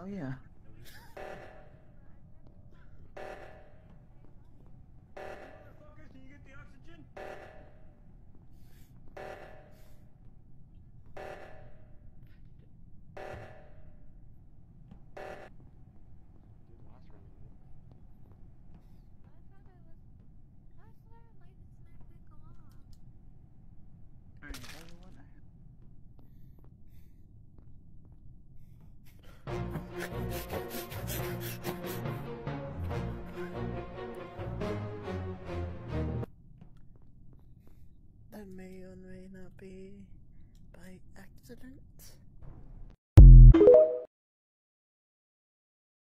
Oh yeah. Motherfuckers, can you get the oxygen? Alright, everyone. That may or may not be by accident.